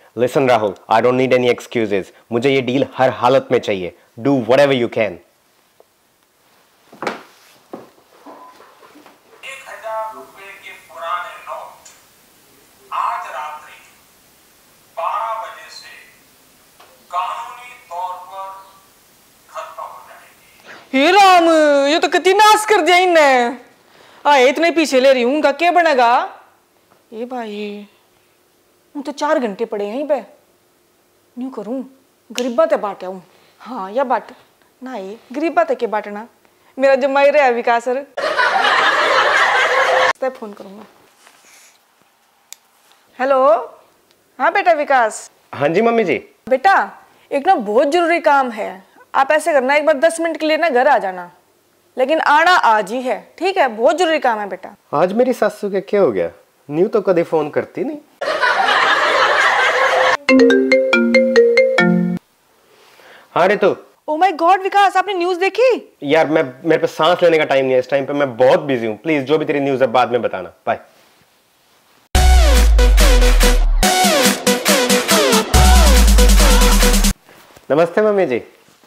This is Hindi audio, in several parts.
Listen Rahul, I don't need any excuses. मुझे ये डील हर हालत में चाहिए। Do whatever you can. 1000 रुपए के पुराने नोट आज रात्रि 12 बजे से कानूनी तौर पर खत्म हो जाएंगे। हे राम, ये तो कितनी नाश कर दिया इनने। इतने पीछे ले रही हूँ, उनका क्या बनेगा? ये भाई हूँ तो 4 घंटे पड़े यहीं पे। न्यू करूँ, गरीबा ते बांट आऊँ। हाँ या बाट ना, ये गरीबा ते के बांटना। मेरा जमाई रहा विकास सर, फोन करूँगा। हेलो, हाँ बेटा विकास। हाँ जी मम्मी जी। बेटा एक ना बहुत जरूरी काम है, आप ऐसे करना, एक बार 10 मिनट के लिए ना घर आ जाना, लेकिन आना आज ही है, ठीक है? बहुत जरूरी काम है बेटा। आज मेरी सासू के क्या हो गया? न्यू तो कभी फोन करती नहीं। हाँ Ritu. Oh my god Vikas, आपने न्यूज़ देखी? यार मेरे पे सांस लेने का टाइम नहीं है इस टाइम पे, मैं बहुत बिजी हूँ। प्लीज जो भी तेरी न्यूज़ है बाद में बताना। बाय। नमस्ते मम्मी जी।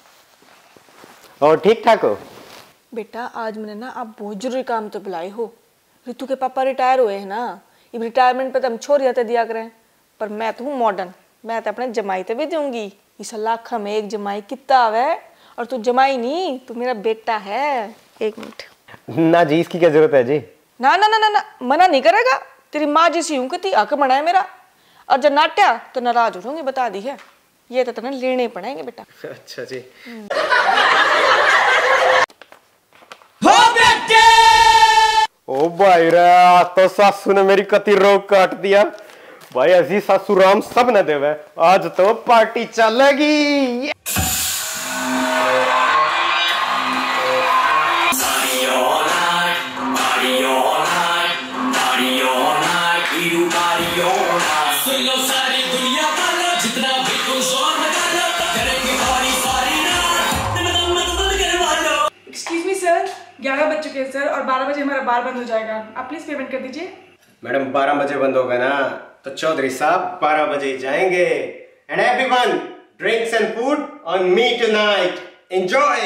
और ठीक ठाक हो? बेटा आज मैंने ना, आप बहुत जरूरी काम तो बुलाए हो। रितु के पापा रिटायर हुए हैं ना, ये रिटायरमेंट पे तो हम छोड़ दिया करें, पर मैं तो हूँ मॉडर्न, मैं तो अपने जमाई ते भी दूंगी। इस लाख में एक जमाई कितना आवे, और तू जमाई नहीं, तू मेरा बेटा है। 1 मिनट ना जी, इसकी क्या जरूरत है जी? ना ना ना ना ना, मना नहीं करेगा। तेरी माँ जैसी हूँ कि हक बना है मेरा, और जब नाट्या तो नाराज हो जाऊंगी, बता दी है। ये तो तुम्हें लेने पड़ेंगे बेटा। अच्छा जी। ओ भाई रे, तो सासू ने मेरी कति रोक काट दिया भाई। ऐसी सासू राम सब न देवे। आज तो पार्टी चलेगी। एक्सक्यूज मी सर, 11 बज चुके हैं सर, और 12 बजे हमारा बार बंद हो जाएगा। आप प्लीज पेमेंट कर दीजिए। मैडम 12 बजे बंद होगा ना, तो चौधरी साहब 12 बजे ही जाएंगे। And everyone, drinks and food on me tonight. Enjoy.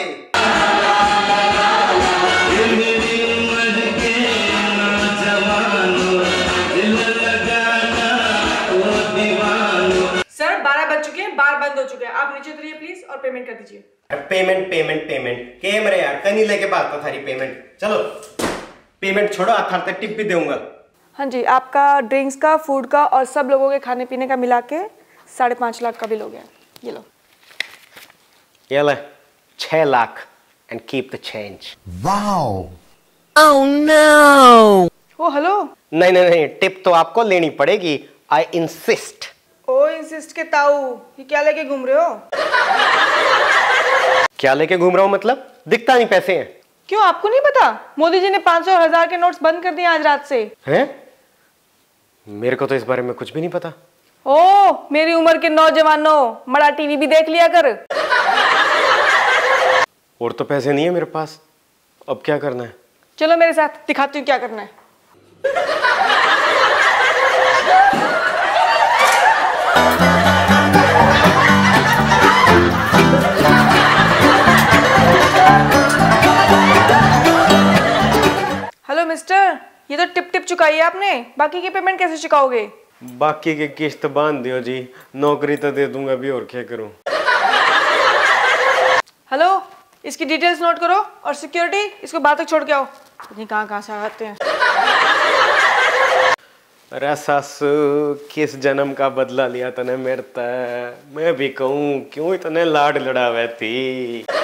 Sir 12 बज चुके हैं, बार बंद हो चुके हैं, आप नीचे उतरिए प्लीज और पेमेंट कर दीजिए। पेमेंट पेमेंट पेमेंट कैमरे यार, कहीं लेके बात तो थारी पेमेंट। चलो पेमेंट छोड़ो, हाथ तक टिप भी दूंगा। हाँ जी, आपका ड्रिंक्स का, फूड का और सब लोगों के खाने पीने का मिला के 5.5 लाख का बिल हो गया। ये लो। ये ले 6 lakh and keep the change. Wow. Oh no. Oh hello. नहीं नहीं नहीं, टिप तो आपको लेनी पड़ेगी। I insist. ओ इंसिस्ट के ताऊ, ये क्या लेके घूम रहे हो? क्या लेके घूम रहा हूँ मतलब? दिखता नहीं पैसे हैं। क्यों, आपको नहीं पता? मोदी जी ने 500 और 1000 के नोट्स बंद कर दिए आज रात से। हैं? मेरे को तो इस बारे में कुछ भी नहीं पता। ओ मेरी उम्र के नौजवानों, बड़ा टीवी भी देख लिया कर। और तो पैसे नहीं है मेरे पास, अब क्या करना है? चलो मेरे साथ, दिखाती हूँ क्या करना है। हेलो मिस्टर, ये तो टिप टिप चुकाई है आपने, बाकी की पेमेंट कैसे चुकाओगे? बाकी की किस्त बांध दियो जी, नौकरी तो दे दूंगा भी, और क्या करूं। हेलो, इसकी डिटेल्स नोट करो, और सिक्योरिटी इसको बाहर तक छोड़ के आओ। कहाँ से आते हैं। अरे सासू, किस जन्म का बदला लिया तने मेरे ते? मैं भी कहूँ क्यों इतने लाड लड़ावे थी।